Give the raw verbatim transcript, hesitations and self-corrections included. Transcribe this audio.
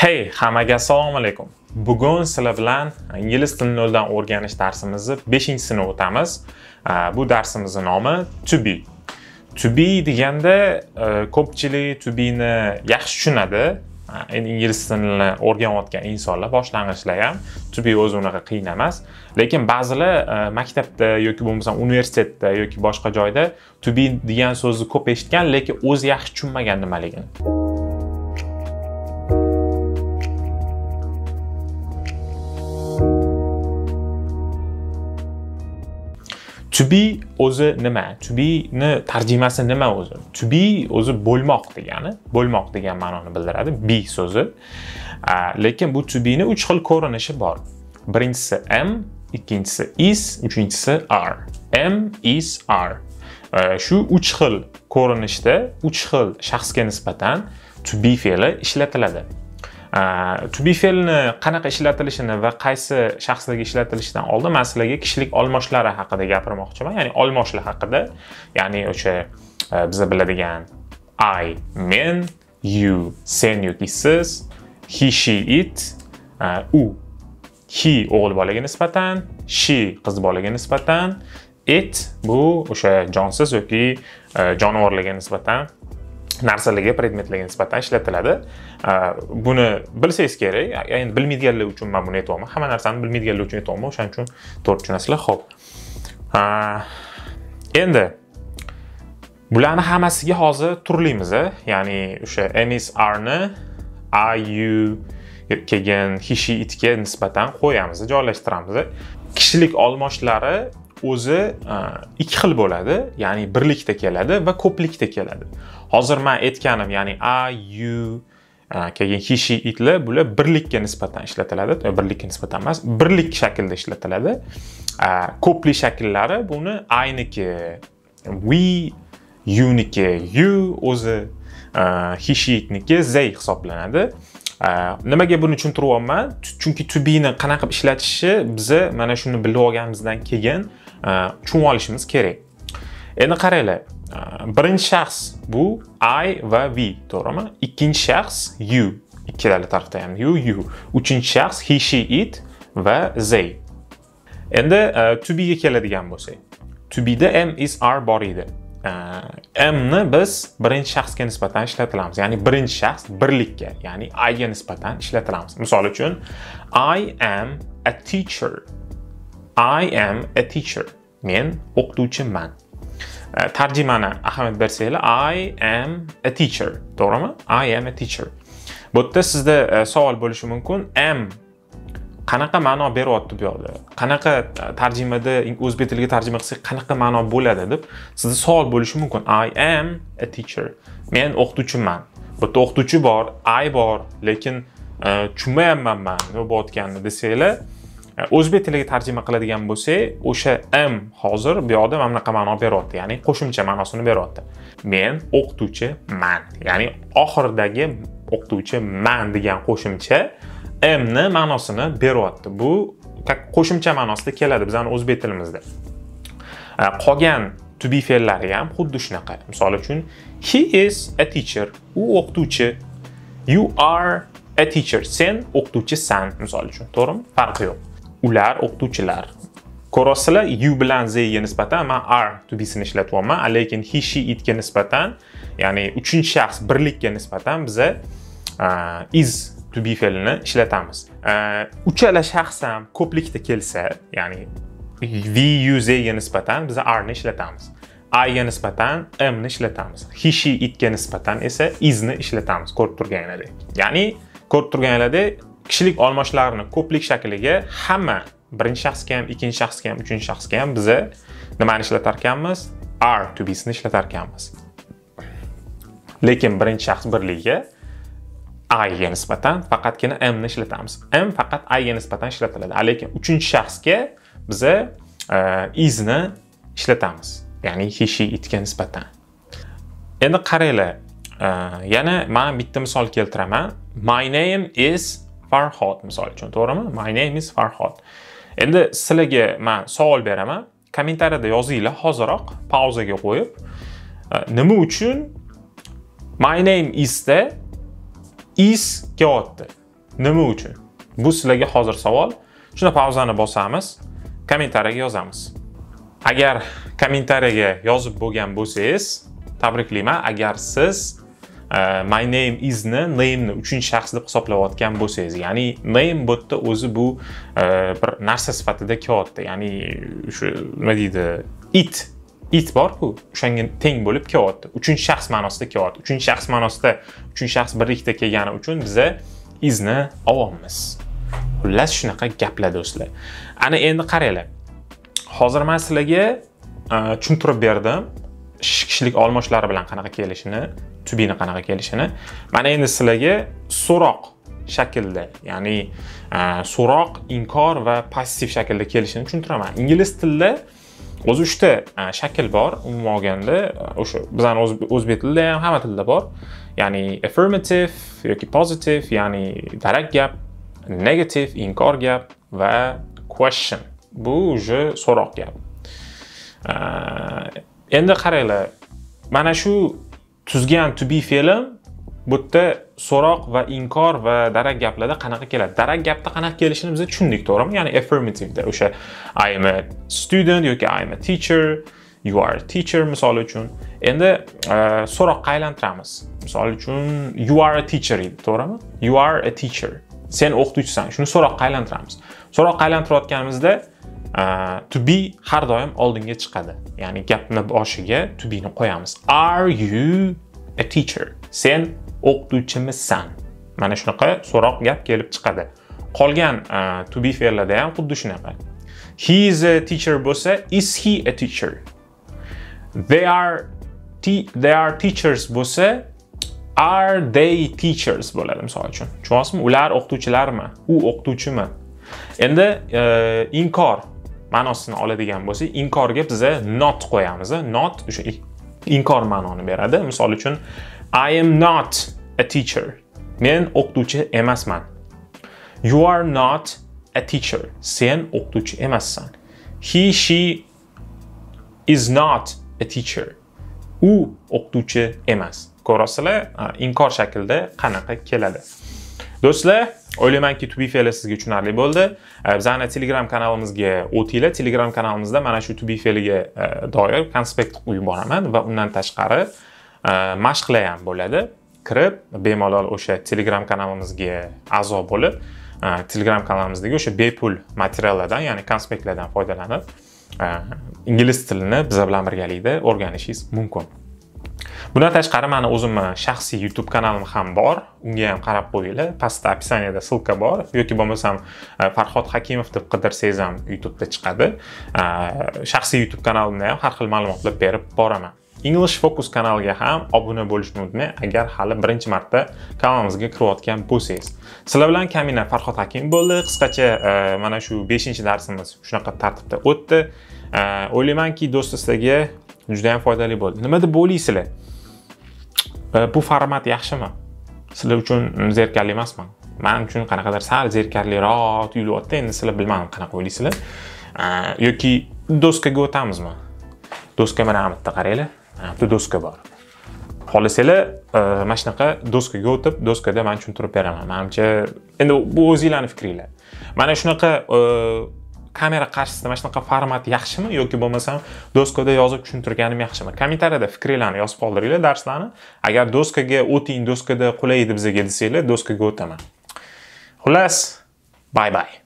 Hey, hammaga assalomu alaykum. Bugun sizlar bilan ingliz tilini noldan o'rganish darsimizni beshinchisini o'tamiz. Bu darsimizning nomi to be. To be deganda ko'pchilik to be ni yaxshi tushunadi. Endi ingliz tilini o'rganayotgan insonlar, boshlang'ichlar ham to be o'zi unaqa qiyin emas. Lekin ba'zilar maktabda yoki bo'lmasam universitetda yoki boshqa joyda to be degan so'zni ko'p eshitgan, lekin o'zi yaxshi tushunmagan nimaligini. To be o'zi nima? To be ni tarjimasi nima o'zi? To be o'zi bo'lmoq degani, bo'lmoq degan ma'noni bildiradi. Be so'zi. Lekin bu to be ni uch xil ko'rinishi bor. Birinchisi am, ikkinchisi is, uchinchisi are. Am, is, are. Shu uch xil ko'rinishda uch xil shaxsga nisbatan to be fe'li ishlatiladi. To be fe'lini qanaqa ishlatilishini va qaysi shaxslarga ishlatilishidan oldin men sizlarga kishilik olmoshlari haqida gapirmoqchiman. Ya'ni olmoshlar haqida, ya'ni o'sha biz biladigan I, men, you, sen yoki siz, he, she, it, u. He o'g'il bolaga nisbatan, she qiz bolaga nisbatan, it bu o'sha jonsiz yoki jonivorlarga nisbatan, narsalarga, predmetlarga nisbatan ishlatiladi. Buni bilsangiz kerak. Endi bilmaydiganlar uchun men buni aytayapman. Hamma narsani bilmaydiganlar uchun aytayapman. O'shaning uchun to'g'ri tushunasizlar. Xo'p. Endi bularning hammasiga hozir turlimiz, ya'ni o'sha am, is, are ni I, you kelgan he, she, itga nisbatan qo'yamiz, joylashtiramiz. Kishilik olmoshlari o'zi ikki xil bo'ladi, ya'ni birlikda keladi va ko'plikda keladi. Hozir men aytganim, ya'ni I, you kelgan he, she, itlar bular birlikka nisbatan ishlatiladi, birlikka nisbatan emas, birlik shaklda ishlatiladi. Ko'plik shakllari buni I niki, we, you niki, you o'zi he, she, itniki they hisoblanadi. Nimaga buni tushuntiryapman? Chunki to be ni qanaqa ishlatishi bizni mana shuni bilib olganimizdan keyin tushunib olishimiz kerak. Endi qaranglar. Birinchi shaxs bu I va we, to'g'rimi? Ikkinchi shaxs you, ikkala tarafda ham you, you. Uchinchi shaxs he, she, it va they. Endi to be ga keladigan bo'lsak, to be da am, is, are bor edi. Am ni biz birinchi shaxsga nisbatan ishlatilamiz, ya'ni birinchi shaxs birlikka, ya'ni I ga nisbatan ishlatilamiz. Misol uchun I am a teacher. I am a teacher. Men o'qituvchiman. Tarjimani ahamiyat bersanglar, I am a teacher, to'g'rimi? I am a teacher. Bu yerda sizda savol bo'lishi mumkin, am qanaqa ma'no beryapti bu yerda? Qanaqa tarjimada o'zbek tiliga tarjima qilsak qanaqa ma'no bo'ladi deb sizda savol bo'lishi mumkin. I am a teacher. Men o'qituvchiman. Bu yerda o'qituvchi bor, I bor, lekin tushunmayapman men nima bo'layotganini desanglar, o'zbek tiliga tarjima qiladigan bo'lsak, o'sha am hozir bu yerda mana bunaqa ma'no beryapti, ya'ni qo'shimcha ma'nosini beryapti. Men o'qituvchiman, ya'ni oxiridagi o'qituvchiman degan qo'shimcha am ni ma'nosini beryapti. Bu qo'shimcha ma'nosida keladi bizning o'zbek tilimizda. Qolgan to be fe'llari ham xuddi shunaqa. Misol uchun he is a teacher, u o'qituvchi. You are a teacher, sen o'qituvchisan, misol uchun, to'g'rimi? Farqi yo'q. Ular o'qituvchilar. Ko'rasizlar, you bilan they ga nisbatan men are to be sini ishlatyapman, lekin he, she, it ga nisbatan, ya'ni uchinchi shaxs birlikka nisbatan biz is to be fe'lini ishlatamiz. Uchala shaxs ham ko'plikda kelsa, ya'ni we, you, they ga nisbatan biz are ni ishlatamiz. I ga nisbatan am ni ishlatamiz. He, she, it ga nisbatan esa is ni ishlatamiz, ko'rib turganingizdek. Ya'ni ko'rib turganingizdek, kishilik olmoshlarini ko'plik shakliga hamma birinchi shaxsga ham, ikkinchi shaxsga ham, uchinchi shaxsga ham biz nimani ishlatar ekanmiz? Are to be ni ishlatar ekanmiz. Lekin birinchi shaxs birligiga I ga nisbatan faqatgina am ni ishlatamiz. Am faqat I ga nisbatan ishlatiladi. Lekin uchinchi shaxsga biz is ni ishlatamiz. Ya'ni he, she, it ga nisbatan. Endi qaranglar, yana men bitta misol keltiraman. My name is Farhod misol uchun, to'g'rimi? My name is Farhod. Endi sizlarga men savol beraman. Kommentariyada yozinglar hoziroq, pauzaga qo'yib. Nima uchun my name is da is kelyapti? nima uchun? Bu sizlarga hozir savol. Shuni pauzani bosamiz, kommentariyaga yozamiz. Agar kommentariyaga yozib bo'lgan bo'lsangiz, tabriklayman. Agar siz uh, my name is ni name ni uchinchi shaxs deb hisoblayotgan bo'lsangiz, ya'ni name bu yerda o'zi bu uh, bir narsa sifatida kelyapti. Ya'ni shu nima deydi? It it bor-ku, o'shanga teng bo'lib kelyapti. Uchinchi shaxs ma'nosida kelyapti. Uchinchi shaxs ma'nosida uchinchi shaxs birlikda kelgani uchun biza is ni olyapmiz. Xullas shunaqa gaplar do'stlar. Ana endi qaranglar. Hozir men sizlarga tushuntirib berdim. Kishilik olmoshlari bilan qanaqa kelishini, to be ni qanaqa kelishini. Mana endi sizlarga so'roq shaklda, ya'ni so'roq, inkor va passiv shaklda kelishini tushuntiraman. Ingliz tilida o'zi uchta shakl bor, umuman olganda, o'sha bizning o'zbek tilida ham, hamma tilda bor. Ya'ni affirmative yoki positive, ya'ni darak gap, negative, inkor gap va question. Bu o'sha so'roq gap. Endi qaranglar, mana shu tuzgan to be fe'lim bu yerda so'roq va inkor va darak gaplarda qanaqa keladi? Darak gapda qanaqa kelishini biz tushundik, to'g'rimi? Ya'ni affirmative da o'sha I am a student yoki I am a teacher, you are a teacher misol uchun. Endi so'roqqa aylantiramiz. Misol uchun you are a teacher edi, to'g'rimi? You are a teacher. Sen o'qituvchisan. Shuni so'roqqa aylantiramiz. So'roqqa aylantirayotganimizda Uh, to be har doim oldinga chiqadi. Ya'ni gapni boshiga to be ni qo'yamiz. Are you a teacher? Sen o'qituvchimisan? Mana shunaqa so'roq gap kelib chiqadi. Qolgan uh, to be fe'llarda ham xuddi shunaqa. He is a teacher bo'lsa, is he a teacher? They are they are teachers bo'lsa, are they teachers bo'ladi misol uchun. Tushunasizmi? Ular o'qituvchilarmi? U o'qituvchimi? Endi uh, inkor ma'nosini oladigan bo'lsak, inkorga biza not qo'yamiz. Not o'sha inkor ma'noni beradi. Misol uchun I am not a teacher. Men o'qituvchi emasman. You are not a teacher. Sen o'qituvchi emassan. He she is not a teacher. U o'qituvchi emas. Ko'rasizlar, inkor shaklda qanaqa keladi. Do'stlar, o'ylaymanki to be fe'li sizga tushunarli bo'ldi. Bizning Telegram kanalimizga o'tinglar. Telegram kanalimizda mana shu to be fe'liga doir konspekt qo'yib yuboraman va undan tashqari mashqlar ham bo'ladi. Kirib, bemalol o'sha Telegram kanalimizga a'zo bo'lib, Telegram kanalimыздagi o'sha bepul materiallardan, ya'ni konspektlardan foydalanib, ingliz tilini biz bilan birgalikda o'rganishingiz mumkin. Bundan tashqari meni o'zimni shaxsiy YouTube kanalim ham bor. Unga ham qarab qo'yinglar. Pastda opisaniyada silka bor. Yoki bo'lmasam Farhod Hakimov deb qidirsangiz ham YouTube'da chiqadi. Shaxsiy YouTube kanalimda ham har xil ma'lumotlar berib boraman. English Focus kanaliga ham obuna bo'lishni unutmang, agar hali birinchi marta kanalimizga kirayotgan bo'lsangiz. Sizlar bilan Kamina Farhod Hakim bo'ldi. Qisqacha mana shu beshinchi darsimiz shunaqa tartibda o'tdi. O'ylaymanki do'stlar sizlarga juda ham foydali bo'ldi. Nima deb o'ylaysizlar? Bu format yaxshimi? Sizlar uchun zerikarli emasmi? Men uchun qanaqadir sal zerikarliroq tuyulyapti. Endi sizlar bilmadim qanaqa o'ylaysizlar. Yoki doskaga o'tamizmi? Doska mana bu yerda qaranglar. Bu doska bor. Xohlasanglar, mana shunaqa doskaga o'tib, doskada men tushuntirib beraman. Menimcha, endi bu o'zingizlarning fikringlar. Mana shunaqa kamera qarshisida mana shunaqa format yaxshimi yoki bo'lmasam doskada yozib tushuntirganim yaxshimi? Kommentariyada fikringizni yozib qoldiringlar darslarni. Agar doskaga o'ting, doskada qulay deb bizga desanglar, doskaga o'taman. Xullas, bye bye.